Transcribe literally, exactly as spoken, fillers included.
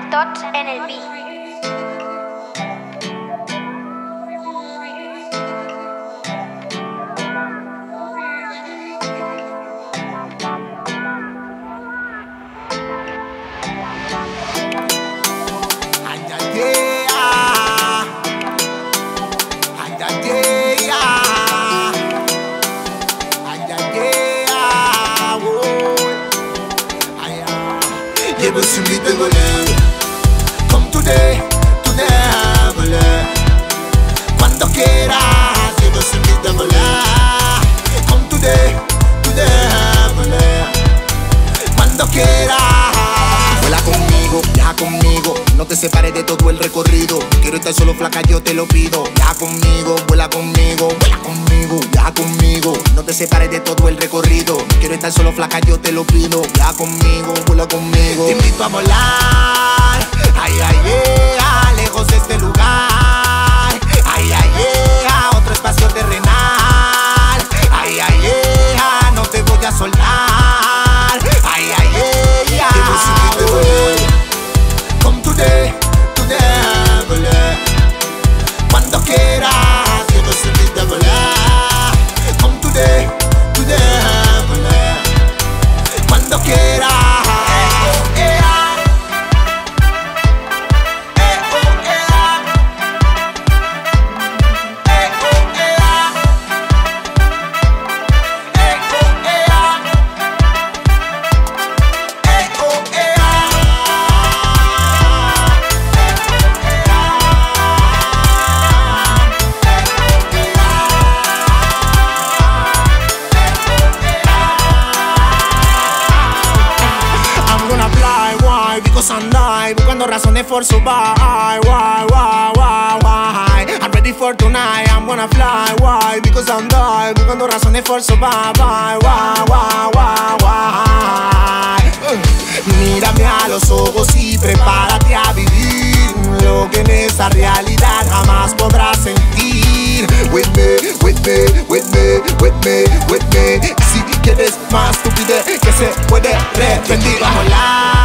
Tots en el beat. Llevo sin mi de voler, come today, today voler. Cuando quieras, llevo sin mi de voler, come today, today voler. Cuando quieras, vuela conmigo, viaja conmigo, no te separes de todo el recorrido. Quiero estar solo, flaca, yo te lo pido. Viaja conmigo, vuela conmigo, vuela conmigo, viaja conmigo, no te separes de todo el recorrido. Quiero estar solo, flaca, yo te lo pido. Viaja conmigo, vuela conmigo. Te invito a volar, ay, ay, yeah, lejos de este lugar. Ay, ay, yeah, otro espacio terrenal. Ay, ay, yeah, no te voy a soltar. Ay, ay, yeah, te voy sin de volar. Come today, today volar. Cuando quieras, te voy sin de volar. Come today, today volar. Cuando quieras. Because I'm live, buscando razones for survive. Why, why, why, why? I'm ready for tonight, I'm gonna fly. Why? Because I'm live, buscando razones for survive. Why, why, why, why, why? Mírame a los ojos y prepárate a vivir lo que en esta realidad jamás podrás sentir. With me, with me, with me, with me, with me. Si quieres más estupidez que se puede repetir, vamos a volar.